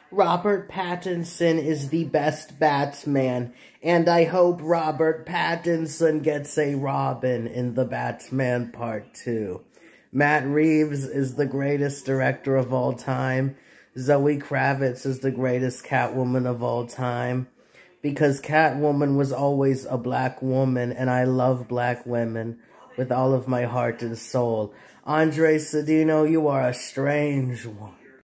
Robert Pattinson is the best Batman, and I hope Robert Pattinson gets a Robin in the Batman Part 2. Matt Reeves is the greatest director of all time. Zoe Kravitz is the greatest Catwoman of all time. Because Catwoman was always a black woman, and I love black women with all of my heart and soul. Andre Cedeno, you are a strange one.